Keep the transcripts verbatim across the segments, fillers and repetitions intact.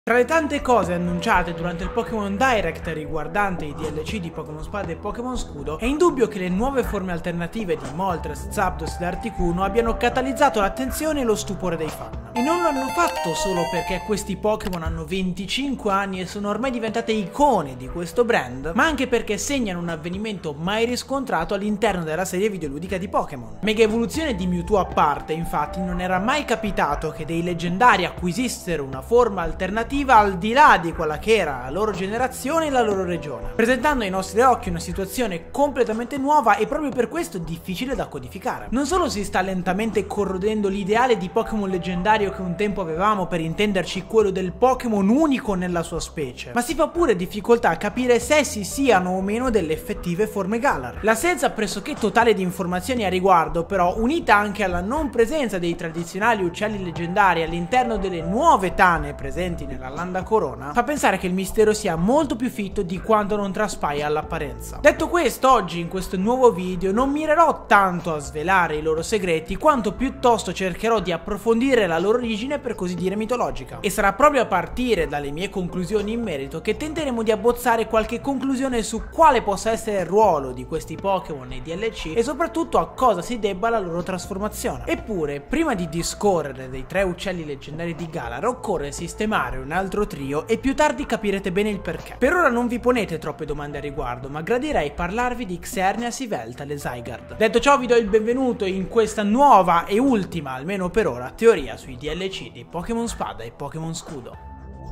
Tra le tante cose annunciate durante il Pokémon Direct riguardante i D L C di Pokémon Spada e Pokémon Scudo, è indubbio che le nuove forme alternative di Moltres, Zapdos ed Articuno abbiano catalizzato l'attenzione e lo stupore dei fan. E non lo hanno fatto solo perché questi Pokémon hanno venticinque anni e sono ormai diventate icone di questo brand, ma anche perché segnano un avvenimento mai riscontrato all'interno della serie videoludica di Pokémon. Mega evoluzione di Mewtwo a parte, infatti, non era mai capitato che dei leggendari acquisissero una forma alternativa al di là di quella che era la loro generazione e la loro regione, presentando ai nostri occhi una situazione completamente nuova e proprio per questo difficile da codificare. Non solo si sta lentamente corrodendo l'ideale di Pokémon leggendario che un tempo avevamo, per intenderci quello del Pokémon unico nella sua specie, ma si fa pure difficoltà a capire se essi siano o meno delle effettive forme Galar. L'assenza pressoché totale di informazioni a riguardo, però, unita anche alla non presenza dei tradizionali uccelli leggendari all'interno delle nuove tane presenti nella Landa Corona, fa pensare che il mistero sia molto più fitto di quanto non traspaia all'apparenza. Detto questo, oggi in questo nuovo video non mirerò tanto a svelare i loro segreti quanto piuttosto cercherò di approfondire la loro origine, per così dire, mitologica. E sarà proprio a partire dalle mie conclusioni in merito che tenteremo di abbozzare qualche conclusione su quale possa essere il ruolo di questi Pokémon nei D L C e soprattutto a cosa si debba la loro trasformazione. Eppure, prima di discorrere dei tre uccelli leggendari di Galar, occorre sistemare un altro trio e più tardi capirete bene il perché. Per ora non vi ponete troppe domande a riguardo, ma gradirei parlarvi di Xerneas, Yveltal e Zygarde. Detto ciò, vi do il benvenuto in questa nuova e ultima, almeno per ora, teoria sui D L C di Pokémon Spada e Pokémon Scudo.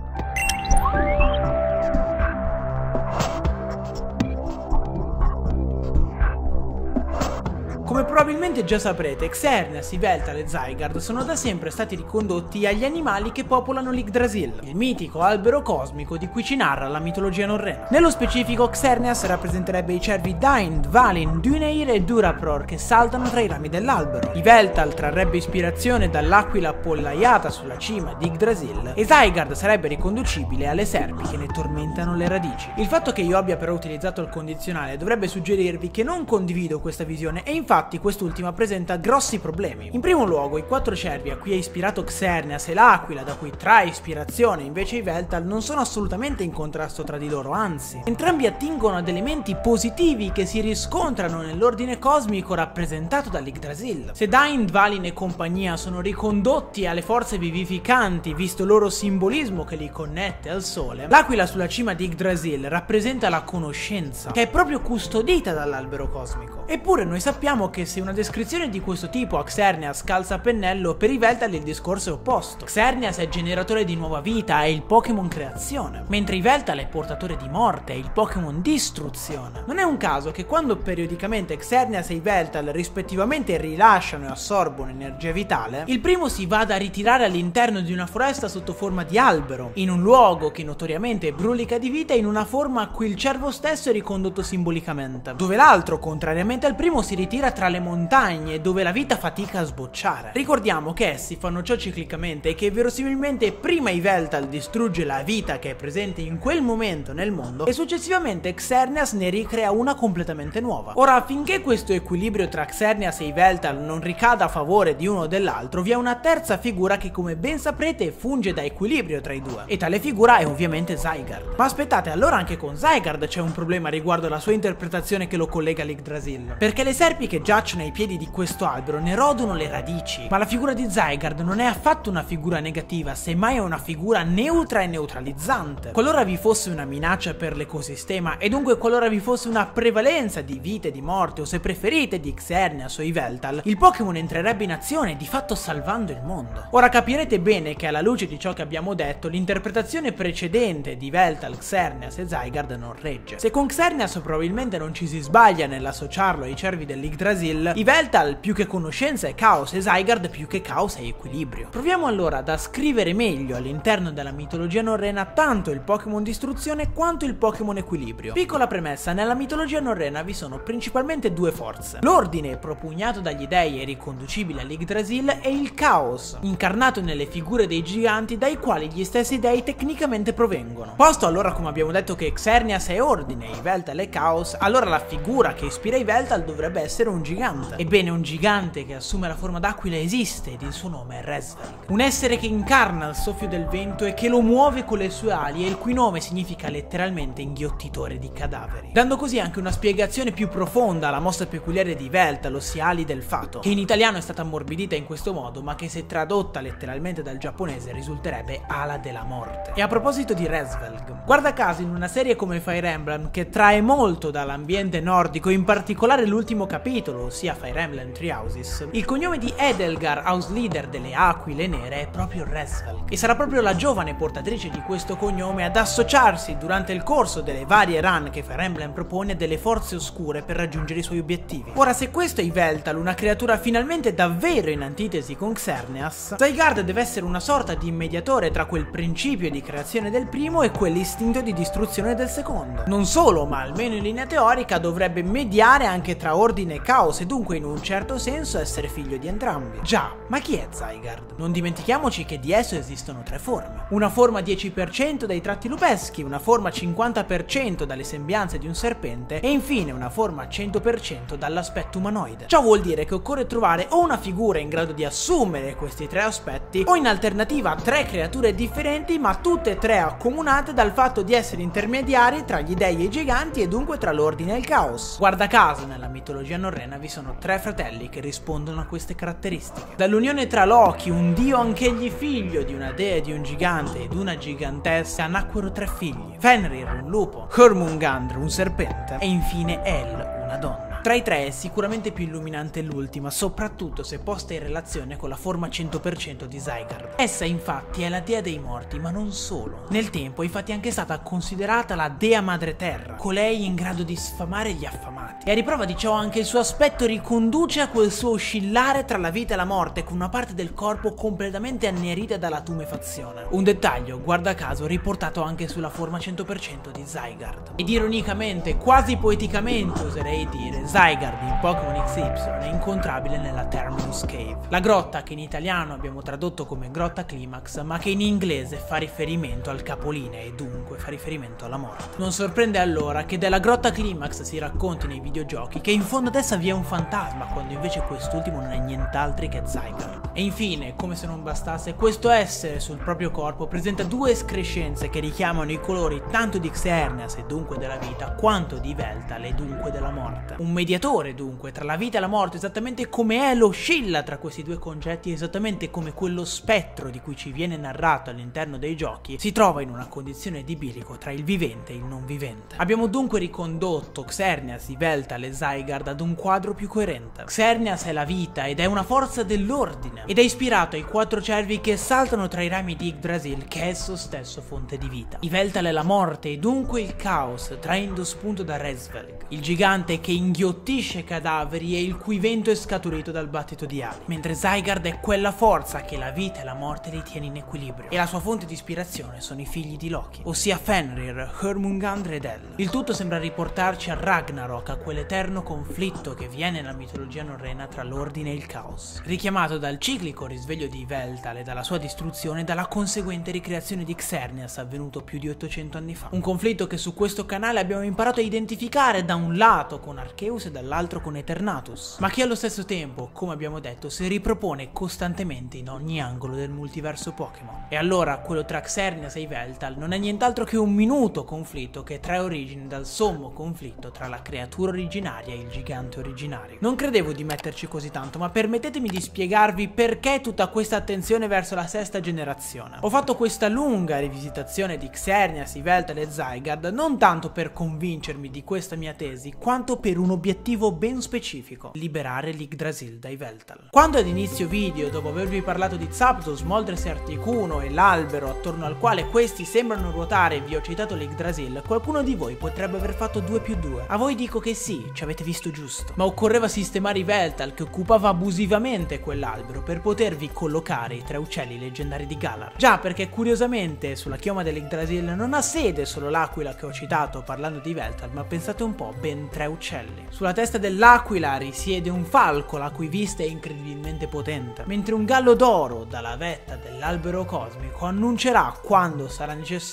Come probabilmente già saprete, Xerneas, Yveltal e Zygarde sono da sempre stati ricondotti agli animali che popolano l'Yggdrasil, il mitico albero cosmico di cui ci narra la mitologia norrena. Nello specifico, Xerneas rappresenterebbe i cervi Dain, Dvalin, Duneir e Durapror che saltano tra i rami dell'albero. Yveltal trarrebbe ispirazione dall'aquila appollaiata sulla cima di Yggdrasil e Zygarde sarebbe riconducibile alle serpi che ne tormentano le radici. Il fatto che io abbia però utilizzato il condizionale dovrebbe suggerirvi che non condivido questa visione e infatti Infatti quest'ultima presenta grossi problemi. In primo luogo, i quattro cervi a cui è ispirato Xerneas e l'aquila da cui trae ispirazione invece Yveltal non sono assolutamente in contrasto tra di loro, anzi, entrambi attingono ad elementi positivi che si riscontrano nell'ordine cosmico rappresentato dall'Yggdrasil. Se Dain, Dvalin e compagnia sono ricondotti alle forze vivificanti, visto il loro simbolismo che li connette al sole, l'aquila sulla cima di Yggdrasil rappresenta la conoscenza, che è proprio custodita dall'albero cosmico. Eppure noi sappiamo che se una descrizione di questo tipo a Xerneas calza a pennello, per Yveltal il discorso è opposto. Xerneas è generatore di nuova vita, è il Pokémon creazione, mentre Yveltal è portatore di morte, è il Pokémon distruzione. Non è un caso che quando periodicamente Xerneas e Yveltal rispettivamente rilasciano e assorbono energia vitale, il primo si vada a ritirare all'interno di una foresta sotto forma di albero, in un luogo che notoriamente brulica di vita, in una forma a cui il cervo stesso è ricondotto simbolicamente, dove l'altro, contrariamente al primo, si ritira tra le montagne dove la vita fatica a sbocciare. Ricordiamo che essi fanno ciò ciclicamente e che verosimilmente prima Yveltal distrugge la vita che è presente in quel momento nel mondo e successivamente Xerneas ne ricrea una completamente nuova. Ora, affinché questo equilibrio tra Xerneas e Yveltal non ricada a favore di uno o dell'altro, vi è una terza figura che, come ben saprete, funge da equilibrio tra i due, e tale figura è ovviamente Zygarde. Ma aspettate, allora anche con Zygarde c'è un problema riguardo alla sua interpretazione che lo collega all'Yggdrasil, perché le serpi che giacciono ai piedi di questo albero ne rodono le radici, ma la figura di Zygarde non è affatto una figura negativa, semmai è una figura neutra e neutralizzante. Qualora vi fosse una minaccia per l'ecosistema, e dunque qualora vi fosse una prevalenza di vita e di morte, o se preferite di Xerneas o Yveltal, il Pokémon entrerebbe in azione, di fatto salvando il mondo. Ora capirete bene che alla luce di ciò che abbiamo detto, l'interpretazione precedente di Yveltal, Xerneas e Zygarde non regge. Se con Xerneas probabilmente non ci si sbaglia nell'associarlo ai cervi dell'Yggdrasil, Yveltal più che conoscenza è caos e Zygarde più che caos è equilibrio. Proviamo allora ad ascrivere meglio all'interno della mitologia norrena tanto il Pokémon distruzione quanto il Pokémon equilibrio. Piccola premessa, nella mitologia norrena vi sono principalmente due forze: l'ordine, propugnato dagli dei e riconducibile all'Yggdrasil, e il caos, incarnato nelle figure dei giganti dai quali gli stessi dei tecnicamente provengono. Posto allora, come abbiamo detto, che Xerneas è ordine e Yveltal è caos, allora la figura che ispira Yveltal dovrebbe essere un gigante, gigante. Ebbene, un gigante che assume la forma d'aquila esiste ed il suo nome è Resvelg, un essere che incarna il soffio del vento e che lo muove con le sue ali e il cui nome significa letteralmente inghiottitore di cadaveri, dando così anche una spiegazione più profonda alla mossa peculiare di Yveltal, ossia ali del fato, che in italiano è stata ammorbidita in questo modo ma che se tradotta letteralmente dal giapponese risulterebbe ala della morte. E a proposito di Resvelg, guarda caso in una serie come Fire Emblem che trae molto dall'ambiente nordico, in particolare l'ultimo capitolo, ossia Fire Emblem Three Houses, il cognome di Edelgar, house leader delle Aquile Nere, è proprio Resvelg, e sarà proprio la giovane portatrice di questo cognome ad associarsi durante il corso delle varie run che Fire Emblem propone delle forze oscure per raggiungere i suoi obiettivi. Ora, se questo è Yveltal, una creatura finalmente davvero in antitesi con Xerneas, Zygarde deve essere una sorta di mediatore tra quel principio di creazione del primo e quell'istinto di distruzione del secondo. Non solo, ma almeno in linea teorica dovrebbe mediare anche tra ordine e caos e dunque in un certo senso essere figlio di entrambi. Già, ma chi è Zygarde? Non dimentichiamoci che di esso esistono tre forme. Una forma dieci per cento dai tratti lupeschi, una forma cinquanta per cento dalle sembianze di un serpente e infine una forma cento per cento dall'aspetto umanoide. Ciò vuol dire che occorre trovare o una figura in grado di assumere questi tre aspetti o in alternativa tre creature differenti ma tutte e tre accomunate dal fatto di essere intermediari tra gli dei e i giganti e dunque tra l'ordine e il caos. Guarda caso nella mitologia norrena vi sono tre fratelli che rispondono a queste caratteristiche. Dall'unione tra Loki, un dio anch'egli figlio di una dea e di un gigante ed una gigantessa, nacquero tre figli: Fenrir, un lupo, Jormungandr, un serpente e infine El, una donna. Tra i tre è sicuramente più illuminante l'ultima, soprattutto se posta in relazione con la forma cento per cento di Zygarde. Essa infatti è la dea dei morti, ma non solo. Nel tempo è infatti anche stata considerata la dea madre terra, colei in grado di sfamare gli affamati. E a riprova di ciò anche il suo aspetto riconduce a quel suo oscillare tra la vita e la morte, con una parte del corpo completamente annerita dalla tumefazione. Un dettaglio, guarda caso, riportato anche sulla forma cento per cento di Zygarde. Ed ironicamente, quasi poeticamente oserei dire, Zygarde in Pokémon X Y è incontrabile nella Terminus Cave, la grotta che in italiano abbiamo tradotto come Grotta Climax, ma che in inglese fa riferimento al capolinea e dunque fa riferimento alla morte. Non sorprende allora che della Grotta Climax si racconti nei videogiochi che in fondo ad essa vi è un fantasma, quando invece quest'ultimo non è nient'altro che Zygarde. E infine, come se non bastasse, questo essere sul proprio corpo presenta due escrescenze che richiamano i colori tanto di Xerneas e dunque della vita, quanto di Yveltal e dunque della morte. Un mediatore dunque tra la vita e la morte, esattamente come El oscilla tra questi due concetti, esattamente come quello spettro di cui ci viene narrato all'interno dei giochi si trova in una condizione di bilico tra il vivente e il non vivente. Abbiamo dunque ricondotto Xerneas, Yveltal e Zygarde ad un quadro più coerente. Xerneas è la vita ed è una forza dell'ordine ed è ispirato ai quattro cervi che saltano tra i rami di Yggdrasil, che è esso stesso fonte di vita. Yveltal è la morte e dunque il caos, traendo spunto da Resvelg, il gigante che inghiottisce cadaveri e il cui vento è scaturito dal battito di ali, mentre Zygarde è quella forza che la vita e la morte li tiene in equilibrio, e la sua fonte di ispirazione sono i figli di Loki, ossia Fenrir, Jormungandr ed El. Il tutto sembra riportarci a Ragnarok, a quell'eterno conflitto che viene nella mitologia norrena tra l'ordine e il caos, richiamato dal ciclico risveglio di Yveltal e dalla sua distruzione e dalla conseguente ricreazione di Xerneas avvenuto più di ottocento anni fa. Un conflitto che su questo canale abbiamo imparato a identificare da un lato con Arceus e dall'altro con Eternatus, ma che allo stesso tempo, come abbiamo detto, si ripropone costantemente in ogni angolo del multiverso Pokémon. E allora quello tra Xerneas e Yveltal non è nient'altro che un minuto conflitto che trae origine dal sommo conflitto tra la creatura originaria e il gigante originario. Non credevo di metterci così tanto, ma permettetemi di spiegarvi perché tutta questa attenzione verso la sesta generazione. Ho fatto questa lunga rivisitazione di Xerneas, Yveltal e Zygarde non tanto per convincermi di questa mia tesi, quanto per un obiettivo ben specifico: liberare l'Yggdrasil da Yveltal. Quando ad inizio video, dopo avervi parlato di Zapdos, Moltres e Articuno e l'albero attorno al quale questi sembrano ruotare, vi ho citato l'Yggdrasil, qualcuno di voi potrebbe aver fatto due più due. A voi dico che sì, ci avete visto giusto, ma occorreva sistemare Yveltal che occupava abusivamente quell'albero per potervi collocare i tre uccelli leggendari di Galar. Già, perché curiosamente sulla chioma dell'Yggdrasil non ha sede solo l'aquila che ho citato parlando di Yveltal, ma pensate un po', ben tre uccelli. Sulla testa dell'aquila risiede un falco la cui vista è incredibilmente potente, mentre un gallo d'oro dalla vetta dell'albero cosmico annuncerà quando sarà necessario il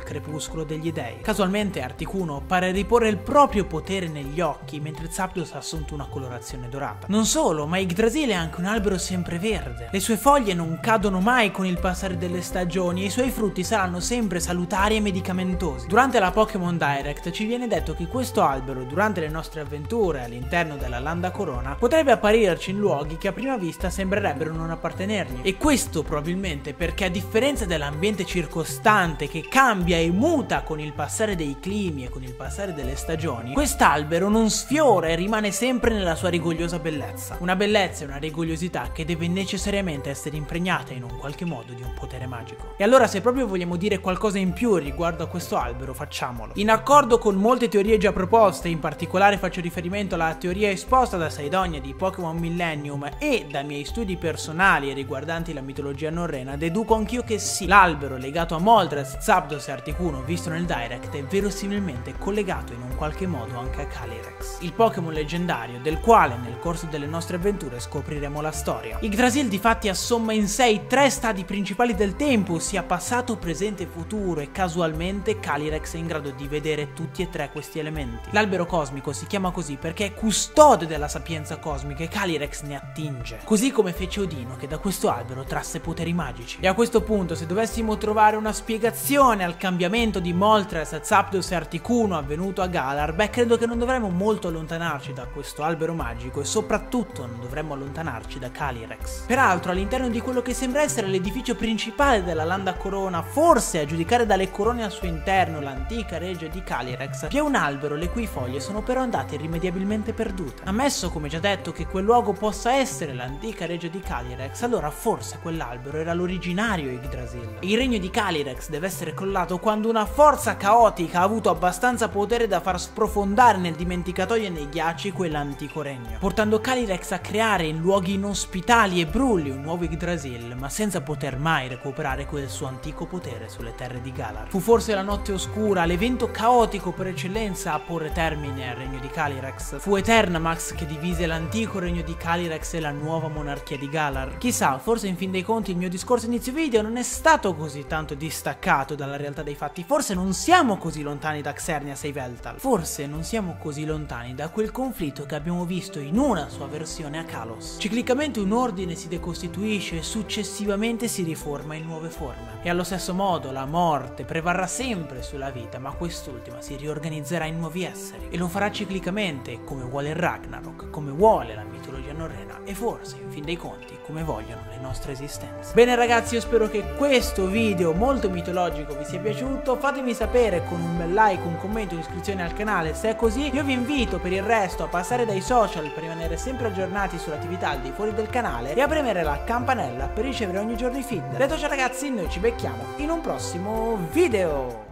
crepuscolo degli dei. Casualmente Articuno pare riporre il proprio potere negli occhi, mentre Zapdos ha assunto una colorazione dorata. Non solo, ma Yggdrasil è anche un albero sempreverde. Le sue foglie non cadono mai con il passare delle stagioni e i suoi frutti saranno sempre salutari e medicamentosi. Durante la Pokémon Direct ci viene detto che questo albero, durante le nostre avventure all'interno della Landa Corona, potrebbe apparirci in luoghi che a prima vista sembrerebbero non appartenergli. E questo probabilmente perché, a differenza dell'ambiente circostante che cambia e muta con il passare dei climi e con il passare delle stagioni, quest'albero non sfiora e rimane sempre nella sua rigogliosa bellezza. Una bellezza e una rigogliosità che deve necessariamente essere impregnata in un qualche modo di un potere magico. E allora, se proprio vogliamo dire qualcosa in più riguardo a questo albero, facciamolo. In accordo con molte teorie già proposte, in particolare faccio riferimento alla teoria esposta da Saidonia di Pokémon Millennium e da miei studi personali riguardanti la mitologia norrena, deduco anch'io che sì, l'albero legato a Moltres, Zapdos e Articuno visto nel Direct è verosimilmente collegato in un qualche modo anche a Calyrex, il Pokémon leggendario del quale nel corso delle nostre avventure scopriremo la storia. Yggdrasil difatti assomma in sé i tre stadi principali del tempo, ossia passato, presente e futuro, e casualmente Calyrex è in grado di vedere tutti e tre questi elementi. L'albero cosmico si chiama così perché è custode della sapienza cosmica e Calyrex ne attinge, così come fece Odino, che da questo albero trasse poteri magici. E a questo punto, se dovessimo trovare una spiegazione al cambiamento di Moltres, Zapdos e Articuno avvenuto a Galar, beh, credo che non dovremmo molto allontanarci da questo albero magico e soprattutto non dovremmo allontanarci da Calyrex. Peraltro, all'interno di quello che sembra essere l'edificio principale della Landa Corona, forse a giudicare dalle corone al suo interno, l'antica reggia di Calyrex, vi è un albero le cui foglie sono però andate irrimediabilmente perdute. Ammesso, come già detto, che quel luogo possa essere l'antica reggia di Calyrex, allora forse quell'albero era l'originario Yggdrasil. Il regno di Calyrex deve essere crollato quando una forza caotica ha avuto abbastanza potere da far sprofondare nel dimenticatoio e nei ghiacci quell'antico regno, portando Calyrex a creare in luoghi inospitali e brulli un nuovo Yggdrasil, ma senza poter mai recuperare quel suo antico potere sulle terre di Galar. Fu forse la notte oscura, l'evento caotico per eccellenza, a porre termine al regno di Calyrex. Fu Eternamax che divise l'antico regno di Calyrex e la nuova monarchia di Galar. Chissà, forse in fin dei conti il mio discorso inizio video non è stato così tanto distaccato dalla realtà dei fatti, forse non siamo così lontani da Xerneas e Yveltal, forse non siamo così lontani da quel conflitto che abbiamo visto in una sua versione a Kalos. Ciclicamente un ordine si decostituisce e successivamente si riforma in nuove forme, e allo stesso modo la morte prevarrà sempre sulla vita, ma quest'ultima si riorganizzerà in nuovi esseri e lo farà ciclicamente, come vuole il Ragnarok, come vuole la mitologia norrena e forse in fin dei conti come vogliono le nostre esistenze. Bene ragazzi, io spero che questo video molto mitologico vi sia piaciuto. Fatemi sapere con un bel like, un commento, un'iscrizione al canale se è così. Io vi invito per il resto a passare dai social per rimanere sempre aggiornati sull'attività al di fuori del canale e a premere la campanella per ricevere ogni giorno i feed. Detto ciò ragazzi, noi ci becchiamo in un prossimo video.